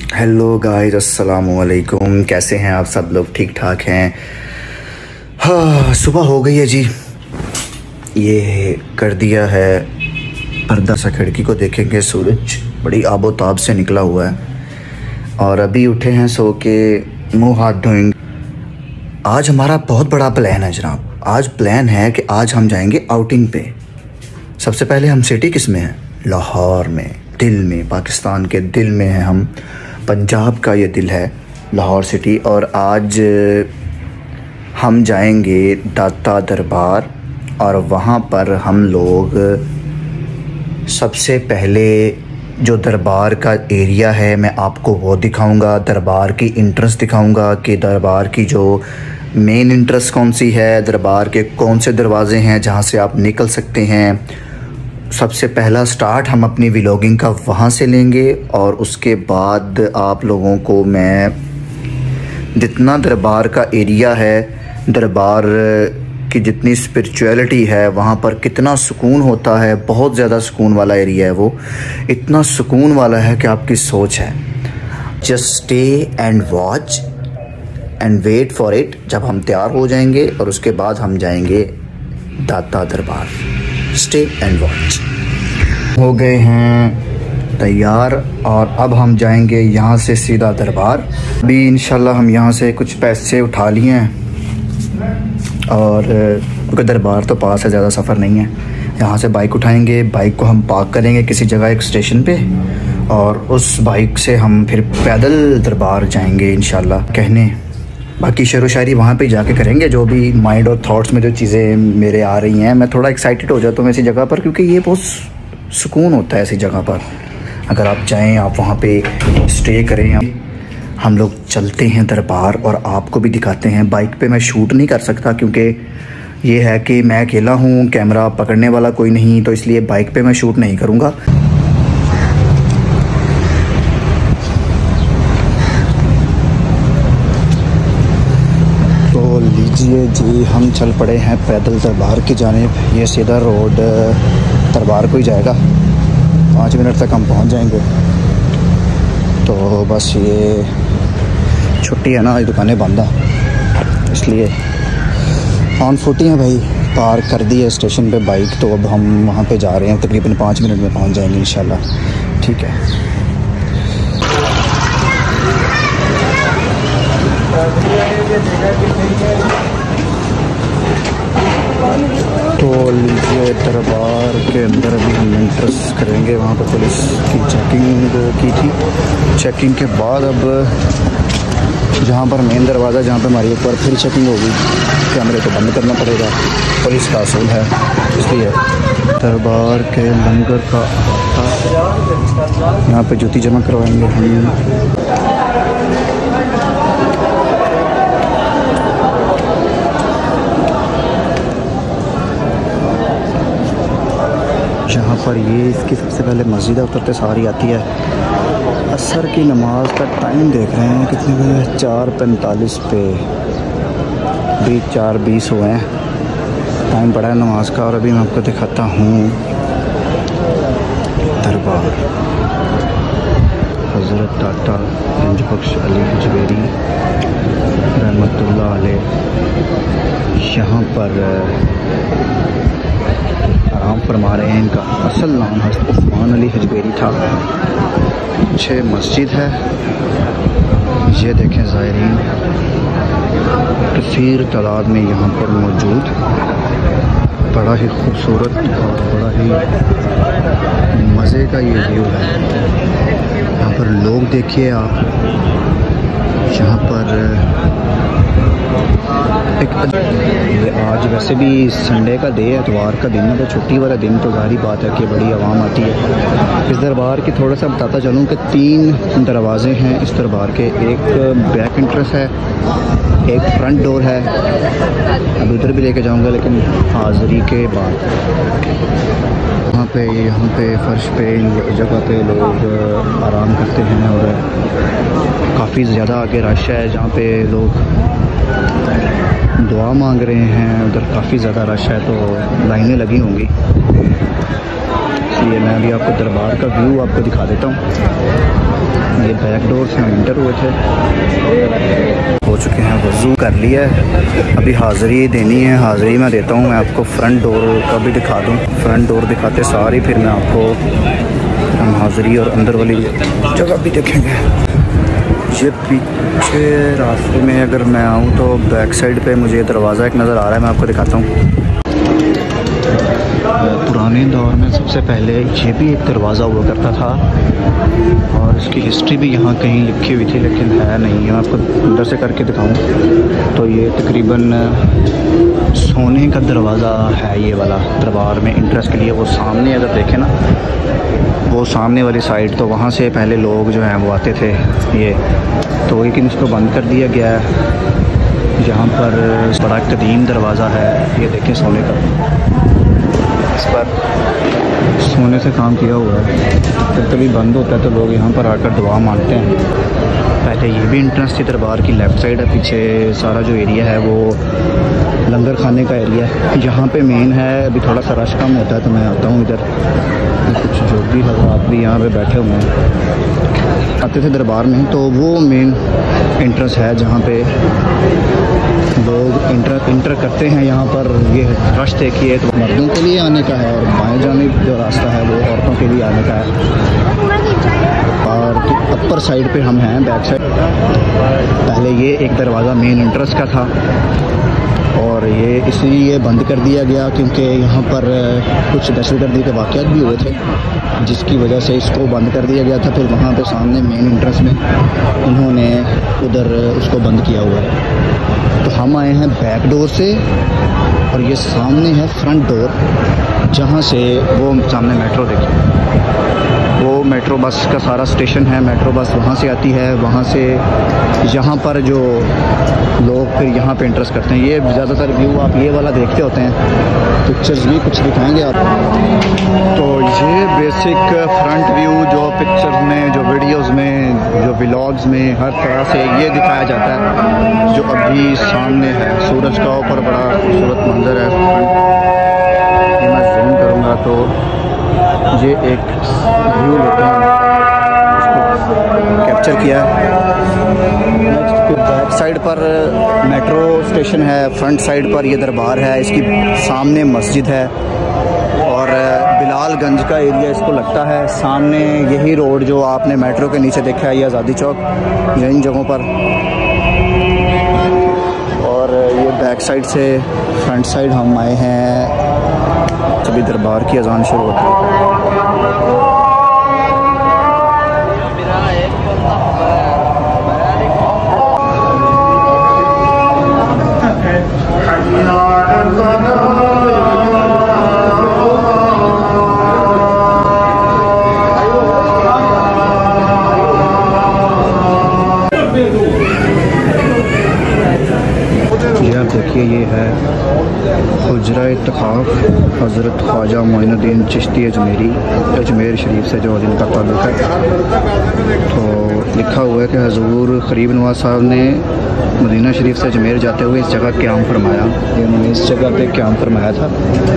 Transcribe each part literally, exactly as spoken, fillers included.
Hello guys, अस्सलाम वालेकुम। कैसे हैं आप सब लोग? ठीक ठाक हैं? हाँ, सुबह हो गई है जी। ये कर दिया है पर्दा सा, खिड़की को देखेंगे सूरज बड़ी आबोताब से निकला हुआ है। और अभी उठे हैं सो के, मुंह हाथ धोएंगे। आज हमारा बहुत बड़ा प्लान है जनाब। आज प्लान है कि आज हम जाएंगे आउटिंग पे। सबसे पहले हम सिटी किस में हैं? लाहौर में, दिल में, पाकिस्तान के दिल में है हम। पंजाब का ये दिल है लाहौर सिटी। और आज हम जाएंगे दाता दरबार और वहाँ पर हम लोग सबसे पहले जो दरबार का एरिया है मैं आपको वो दिखाऊंगा। दरबार की इंट्रेंस दिखाऊंगा कि दरबार की जो मेन इंट्रेंस कौन सी है, दरबार के कौन से दरवाजे हैं जहाँ से आप निकल सकते हैं। सबसे पहला स्टार्ट हम अपनी व्लॉगिंग का वहाँ से लेंगे और उसके बाद आप लोगों को मैं जितना दरबार का एरिया है, दरबार की जितनी स्पिरिचुअलिटी है, वहाँ पर कितना सुकून होता है, बहुत ज़्यादा सुकून वाला एरिया है वो। इतना सुकून वाला है कि आपकी सोच है। Just stay and watch and wait for it. जब हम तैयार हो जाएंगे और उसके बाद हम जाएंगे Data Darbar. Stay and watch. हो गए हैं तैयार और अब हम जाएंगे यहाँ से सीधा दरबार। अभी इंशाल्लाह हम यहाँ से कुछ पैसे उठा लिए हैं और क्योंकि दरबार तो पास है, ज़्यादा सफ़र नहीं है। यहाँ से बाइक उठाएंगे, बाइक को हम पार्क करेंगे किसी जगह एक स्टेशन पे और उस बाइक से हम फिर पैदल दरबार जाएंगे इंशाल्लाह कहने। बाकी शेर व शायरी वहाँ पे जाके करेंगे, जो भी माइंड और थॉट्स में जो चीज़ें मेरे आ रही हैं। मैं थोड़ा एक्साइटेड हो जाता हूँ ऐसी जगह पर, क्योंकि ये बहुत सुकून होता है ऐसी जगह पर। अगर आप चाहें आप वहाँ पे स्टे करें। हम लोग चलते हैं दरबार और आपको भी दिखाते हैं। बाइक पे मैं शूट नहीं कर सकता क्योंकि ये है कि मैं अकेला हूँ, कैमरा पकड़ने वाला कोई नहीं, तो इसलिए बाइक पे मैं शूट नहीं करूँगा। तो लीजिए जी, हम चल पड़े हैं पैदल दरबार की जानिब। ये सीधा रोड दरबार को ही जाएगा। पाँच मिनट तक हम पहुँच जाएंगे। तो बस ये छुट्टी है ना, आज दुकानें बंद हैं, इसलिए ऑन फुट ही हैं भाई। पार्क कर दी है स्टेशन पे बाइक, तो अब हम वहाँ पे जा रहे हैं। तकरीबन पाँच मिनट में पहुँच जाएंगे इंशाल्लाह। ठीक है। तो लीजिए, दरबार के अंदर अभी हम एंट्रेंस करेंगे। वहाँ पर पुलिस की चेकिंग की थी। चेकिंग के बाद अब जहाँ पर मेन दरवाज़ा, जहाँ पर हमारी एक बार फिर चेकिंग होगी, कैमरे को बंद करना पड़ेगा। पुलिस का असूल है, इसलिए दरबार के लंगर का यहाँ पे जूती जमा करवाएंगे हम। यहाँ पर ये इसकी सबसे पहले मस्जिद उतरते सारी आती है। असर की नमाज का टाइम देख रहे हैं कितने बजे? चार पैंतालीस पे, बीस चार बीस हुए हैं, टाइम पड़ा है नमाज का। और अभी मैं आपको दिखाता हूँ दरबार। हज़रत दाता गंज बख्श अली हजवेरी रहमतुल्लाह अलैह यहाँ पर आराम फरमा रहे हैं। इनका असल नाम हज़रत उस्मान अली हजवेरी था। पीछे मस्जिद है, ये देखें ज़ायरीन कसीर तादाद में यहाँ पर मौजूद। बड़ा ही खूबसूरत और बड़ा ही मज़े का ये व्यू है। यहाँ पर लोग देखिए आप, यहाँ पर एक ये आज वैसे भी संडे का डे है, इतवार का दिन है, तो छुट्टी वाला दिन, तो जाहिर बात है कि बड़ी आवाम आती है। इस दरबार की थोड़ा सा बताता चलूँ कि तीन दरवाजे हैं इस दरबार के। एक बैक एंट्रेंस है, एक फ्रंट डोर है। अभी उधर भी लेके जाऊंगा लेकिन हाज़िरी के बाद। यहाँ पे यहाँ पे फर्श पे इन जगह पे लोग आराम करते हैं और काफ़ी ज़्यादा आगे रश है। जहाँ पे लोग दुआ मांग रहे हैं, उधर काफ़ी ज़्यादा रश है, तो लाइनें लगी होंगी। इसलिए मैं अभी आपको दरबार का व्यू आपको दिखा देता हूँ। ये बैक डोर से हम इंटर हुए थे, हो चुके हैं, वज़ू कर लिया है, अभी हाज़िरी देनी है। हाज़िरी मैं देता हूँ, मैं आपको फ्रंट डोर का भी दिखा दूँ। फ्रंट डोर दिखाते सारी फिर मैं आपको हम हाज़िरी और अंदर वाली जगह भी देखेंगे। ये पीछे रास्ते में अगर मैं आऊँ तो बैक साइड पे मुझे दरवाज़ा एक नज़र आ रहा है, मैं आपको दिखाता हूँ। पुराने दौर में सबसे पहले ये भी एक दरवाज़ा हुआ करता था और इसकी हिस्ट्री भी यहाँ कहीं लिखी हुई थी, लेकिन है नहीं है। मैं आपको अंदर से करके दिखाऊं तो ये तकरीबन सोने का दरवाज़ा है ये वाला, दरबार में इंट्रेस्ट के लिए। वो सामने अगर देखें ना, वो सामने वाली साइड, तो वहाँ से पहले लोग जो हैं वो आते थे ये, तो लेकिन इसको बंद कर दिया गया है। यहाँ पर बड़ा कदीम दरवाज़ा है, ये देखें सोने का, इस पर सोने से काम किया हुआ है। जब कभी बंद होता है तो लोग यहाँ पर आकर दुआ मांगते हैं। पहले ये भी इंट्रेंस थी दरबार की, लेफ़्ट साइड है, पीछे सारा जो एरिया है वो लंगर खाने का एरिया है। यहाँ पे मेन है, अभी थोड़ा सा रश कम होता है तो मैं आता हूँ इधर। कुछ जो भी हज़रात भी यहाँ पे बैठे हुए हैं, आते थे दरबार में, तो वो मेन इंट्रेंस है जहाँ पे लोग इंटर इंटर करते हैं। यहाँ पर ये रश देखिए, तो मर्दों के लिए आने का है और बाएं जानिब जो रास्ता है वो औरतों के लिए आने का है। और अपर साइड पे हम हैं, बैक साइड। पहले ये एक दरवाज़ा मेन इंट्रेंस का था और ये इसलिए बंद कर दिया गया क्योंकि यहाँ पर कुछ दहशतगर्दी के वाक़यात भी हुए थे, जिसकी वजह से इसको बंद कर दिया गया था। फिर वहाँ पे सामने मेन इंट्रेंस में उन्होंने उधर उसको बंद किया हुआ है। तो हम आए हैं बैक डोर से और ये सामने है फ्रंट डोर, जहाँ से वो सामने मेट्रो देखिए, वो मेट्रो बस का सारा स्टेशन है। मेट्रो बस वहाँ से आती है, वहाँ से यहाँ पर जो लोग फिर यहाँ पे इंटरेस्ट करते हैं। ये ज़्यादातर व्यू आप ये वाला देखते होते हैं, पिक्चर्स भी कुछ दिखाएंगे आप। तो ये बेसिक फ्रंट व्यू जो पिक्चर्स में, जो वीडियोस में, जो व्लॉग्स में हर तरह से ये दिखाया जाता है, जो अभी सामने है। सूरज का ऊपर बड़ा खूबसूरत मंजर है। ये मैं जूम करूँगा तो ये एक व्यू लेते हैं, इसको कैप्चर किया। बैक साइड पर मेट्रो स्टेशन है, फ्रंट साइड पर ये दरबार है, इसकी सामने मस्जिद है और बिलालगंज का एरिया इसको लगता है। सामने यही रोड जो आपने मेट्रो के नीचे देखा है, ये आज़ादी चौक, इन जगहों पर। और ये बैक साइड से फ्रंट साइड हम आए हैं, अभी दरबार की अजान शुरू होती है। देखिए ये है हुजरा इत्तेखाफ हज़रत ख्वाजा मोइनुद्दीन चिश्ती अजमेरी, अजमेर शरीफ से जो जिनका ताल्लुक़ है। तो लिखा हुआ है कि हजूर क़रीब नवाज साहब ने मदीना शरीफ से अजमेर जाते हुए इस जगह क़याम फरमाया। ये उन्होंने इस जगह पे क़याम फरमाया था।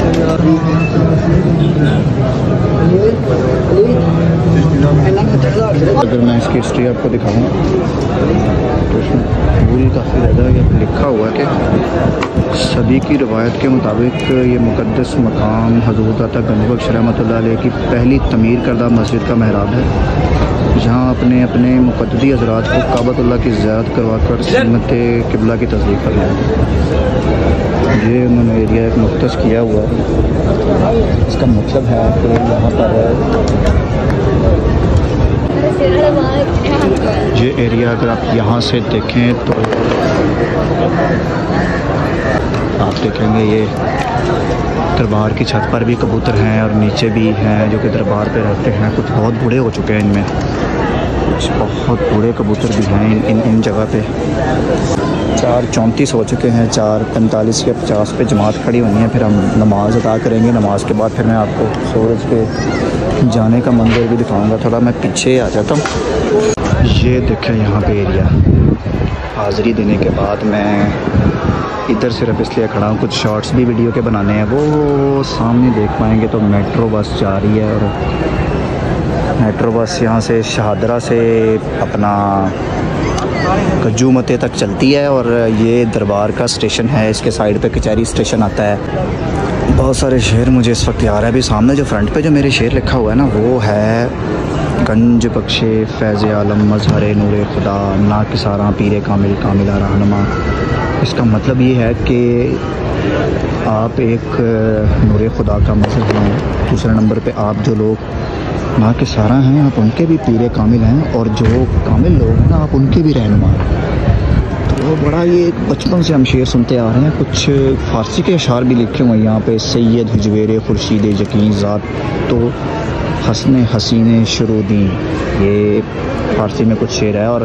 अगर मैं इसकी हिस्ट्री आपको दिखाऊँ तो इसमें पूरी काफ़ी ज़्यादा ये लिखा हुआ है कि सदी की रवायत के मुताबिक ये मुक़द्दस मकाम हज़रत दाता गंजबख्श रहमतुल्लाह अलैह की पहली तमीर करदा मस्जिद का महराब है, जहाँ अपने अपने मुक़द्ददी हज़रात को काबतुल्लाह की ज़ियारत करवा कर सुन्नत क़िबला की तस्दीक़ कर लिया। ये उन्होंने एरिया एक मुख्तस किया हुआ है। इसका मतलब है कि यहाँ पर ये एरिया अगर आप यहाँ से देखें तो आप देखेंगे ये दरबार की छत पर भी कबूतर हैं और नीचे भी हैं जो कि दरबार पे रहते हैं। कुछ बहुत बूढ़े हो चुके हैं इनमें, कुछ बहुत बूढ़े कबूतर भी हैं इन इन, इन जगह पे। चार चौंतीस हो चुके हैं, चार पैंतालीस या पचास पे जमात खड़ी होनी है, फिर हम नमाज अदा करेंगे। नमाज के बाद फिर मैं आपको सूरज के जाने का मंजर भी दिखाऊंगा। थोड़ा मैं पीछे आ जाता हूँ। ये देखें यहाँ पे एरिया, हाज़िरी देने के बाद मैं इधर सिर्फ इसलिए खड़ा हूँ, कुछ शॉर्ट्स भी वीडियो के बनाने हैं। वो सामने देख पाएंगे तो मेट्रो बस जा रही है, और मेट्रो बस यहाँ से शहादरा से अपना कज्जू मते तक चलती है, और ये दरबार का स्टेशन है, इसके साइड पे कचहरी स्टेशन आता है। बहुत सारे शेर मुझे इस वक्त याद है। अभी सामने जो फ्रंट पे जो मेरे शेर लिखा हुआ है ना, वो है गंज बख्शे फैज़ आलम मजहर नूर खुदा ना किसारा पीर कामिल कामिला रहनुमा। इसका मतलब ये है कि आप एक नूर खुदा का मजहर हैं, दूसरे नंबर पे आप जो लोग ना किसारा हैं आप उनके भी पीर कामिल हैं, और जो कामिल लोग हैं ना आप उनके भी रहनुमा हैं। तो बड़ा ये बचपन से हम शेर सुनते आ रहे हैं। कुछ फ़ारसी के अशार भी लिखे हुए हैं यहाँ पे, सैयद हिजवेर खुर्शीद यकीन ज़ात तो हसने हसीने शुरूदी, ये फ़ारसी में कुछ शेर है। और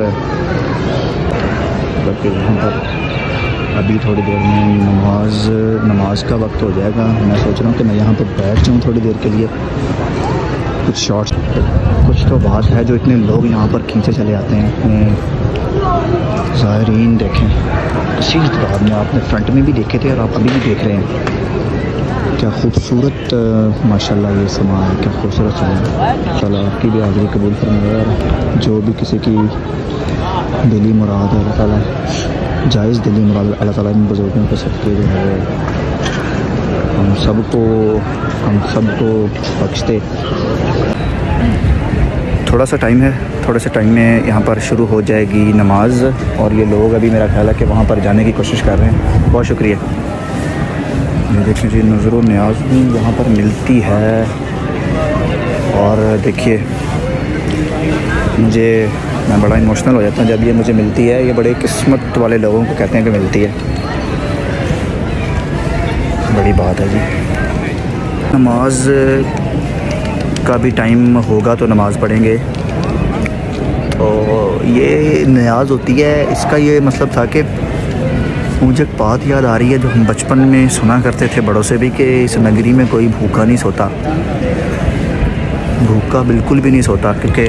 यहाँ पर अभी थोड़ी देर में नमाज नमाज का वक्त हो जाएगा। मैं सोच रहा हूँ कि मैं यहाँ पर बैठ जाऊँ थोड़ी देर के लिए। कुछ शॉर्ट्स, कुछ तो बात है जो इतने लोग यहाँ पर खींचे चले आते हैं। ज़ायरीन देखें, इसी बाद में आपने फ्रंट में भी देखे थे और आप अभी भी देख रहे हैं। क्या खूबसूरत माशाल्लाह ये समा है, क्या खूबसूरत समा है। चलो आपकी भी हाज़िरी कबूल फरमाए, और जो भी किसी की दिली मुराद है अल्लाह ताला जायज़ दिली मुराद अल्लाह ताला इन बुज़ुर्गों के सबके जो है हम सबको हम सबको बख्शते। थोड़ा सा टाइम है, थोड़े से टाइम में यहाँ पर शुरू हो जाएगी नमाज, और ये लोग अभी मेरा ख्याल है कि वहाँ पर जाने की कोशिश कर रहे हैं। बहुत शुक्रिया। ये देखिए जी, नज़र न्याज भी यहाँ पर मिलती है। और देखिए मुझे, मैं बड़ा इमोशनल हो जाता हूँ जब ये मुझे मिलती है। ये बड़े किस्मत वाले लोगों को कहते हैं कि मिलती है, बड़ी बात है जी। नमाज का भी टाइम होगा तो नमाज़ पढ़ेंगे। तो ये न्याज होती है, इसका ये मतलब था कि मुझे एक बात याद आ रही है जो हम बचपन में सुना करते थे बड़ों से भी, कि इस नगरी में कोई भूखा नहीं सोता, भूखा बिल्कुल भी नहीं सोता। क्योंकि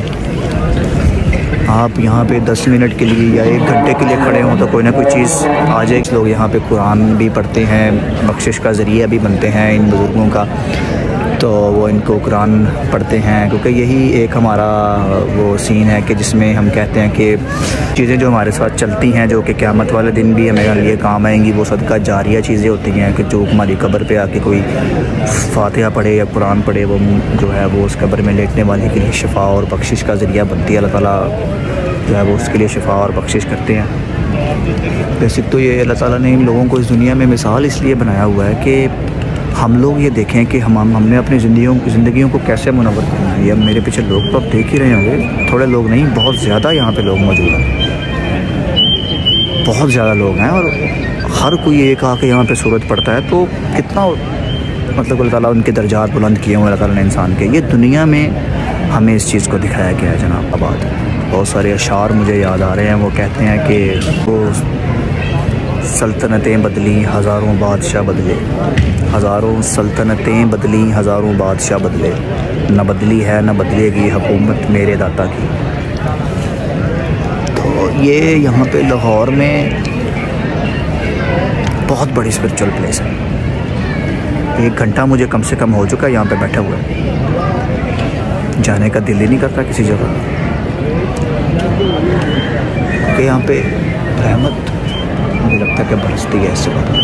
आप यहाँ पे दस मिनट के लिए या एक घंटे के लिए खड़े हों तो कोई ना कोई चीज़ आ जाए। लोग यहाँ पे कुरान भी पढ़ते हैं, बख्शिश का ज़रिया भी बनते हैं इन बुज़ुर्गों का, तो वो इनको कुरान पढ़ते हैं। क्योंकि यही एक हमारा वो सीन है कि जिसमें हम कहते हैं कि चीज़ें जो हमारे साथ चलती हैं, जो कि क़यामत वाले दिन भी हमारे लिए काम आएंगी, वो सदका जारिया चीज़ें होती हैं। कि जो हमारी कब्र पे आके कोई फातिहा पढ़े या कुरान पढ़े, वो जो है वो उस कब्र में लेटने वाले के लिए शिफा और बख्शिश का ज़रिया बनती है। अल्लाह ताला जो है वो उसके लिए शिफा और बख्शिश करते हैं। बेसिक तो ये अल्लाह ताला ने इन लोगों को इस दुनिया में मिसाल इसलिए बनाया हुआ है कि हम लोग ये देखें कि हम हमने अपनी ज़िंदगियों ज़िंदगियों को कैसे मुनव्वर करना है। अब मेरे पीछे लोग तो आप देख ही रहे होंगे, थोड़े लोग नहीं, बहुत ज़्यादा यहाँ पे लोग मौजूद हैं, बहुत ज़्यादा लोग हैं। और हर कोई एक आके यहाँ पे सूरत पड़ता है, तो कितना मतलब अल्लाह ताला उनके दर्जात बुलंद किए हुए अल्लाह ताला ने इंसान के। ये दुनिया में हमें इस चीज़ को दिखाया गया है जनाब। आबाद बहुत सारे अशार मुझे याद आ रहे हैं, वो कहते हैं कि वो सल्तनतें बदली हज़ारों बादशाह बदले, हज़ारों सल्तनतें बदली हज़ारों बादशाह बदले, न बदली है न बदलेगी हुकूमत मेरे दाता की। तो ये यहाँ पे लाहौर में बहुत बड़ी स्पिरिचुअल प्लेस है। एक घंटा मुझे कम से कम हो चुका है यहाँ पे बैठा हुआ है, जाने का दिल ही नहीं करता किसी जगह, कि यहाँ पे रहमत मुझे लगता है कि बरसती है इस वक्त।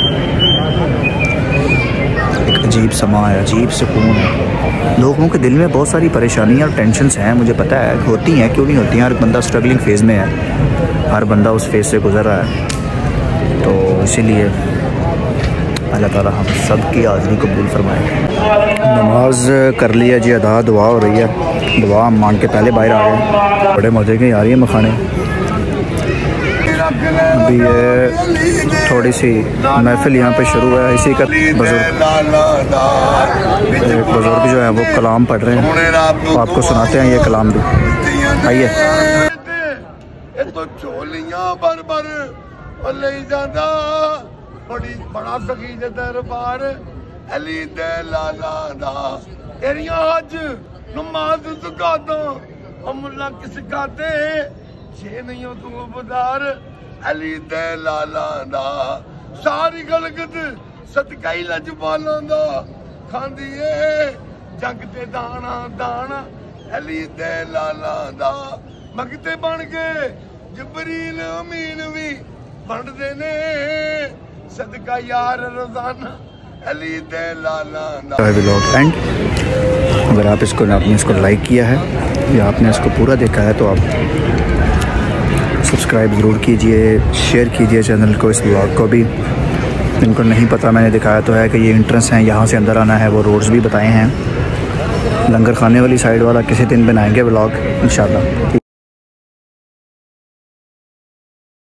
एक अजीब समा है, अजीब सुकून है। लोगों के दिल में बहुत सारी परेशानियाँ और टेंशन्स हैं, मुझे पता है होती हैं, क्यों नहीं होती हैं। हर बंदा स्ट्रगलिंग फेज़ में है, हर बंदा उस फेज़ से गुज़र रहा है। तो इसीलिए अल्लाह ताला हम सब की हाज़िरी कबूल फरमाए। नमाज कर लिया जी अदा, दुआ हो रही है, दुआ हम मान के पहले बाहर आ गए। बड़े मज़े के आ रही है मखाने। अभी ये थोड़ी सी महफिल यहाँ पे शुरू है, इसी का बुजुर्ग एक बुजुर्ग जो है वो कलाम पढ़ रहे हैं, तो आपको सुनाते हैं ये कलाम भी। आइए। बड़ी बड़ा सखी दे दरबार अली दे लाला दा तेरियां अज नमाज ज़कात अमला किस गाते ਪਿੱਛੇ ਨਹੀਂ ਉਹ ਤੂੰ ਬਜ਼ਾਰ ਅਲੀ ਦੇ ਲਾਲਾ ਦਾ ਸਾਰੀ ਗਲਗਤ ਸਦਕਾ ਹੀ ਲਜਬਾਲਾਂ ਦਾ ਖਾਂਦੀ ਏ ਜੱਗ ਤੇ ਦਾਣਾ ਦਾਣਾ ਅਲੀ ਦੇ ਲਾਲਾ ਦਾ ਮਗਤੇ ਬਣ ਕੇ ਜਬਰੀਲ ਅਮੀਨ ਵੀ ਬਣਦੇ ਨੇ सदका यार रोजाना अली दे लाला व्लॉग एंड अगर आप इसको आपने इसको लाइक किया है या आपने इसको पूरा देखा है तो आप सब्सक्राइब ज़रूर कीजिए, शेयर कीजिए चैनल को, इस व्लॉग को भी। जिनको नहीं पता मैंने दिखाया तो है कि ये एंट्रेंस हैं, यहाँ से अंदर आना है, वो रोड्स भी बताए हैं। लंगर खाने वाली साइड वाला किसी दिन बनाएंगे व्लॉग इंशाल्लाह।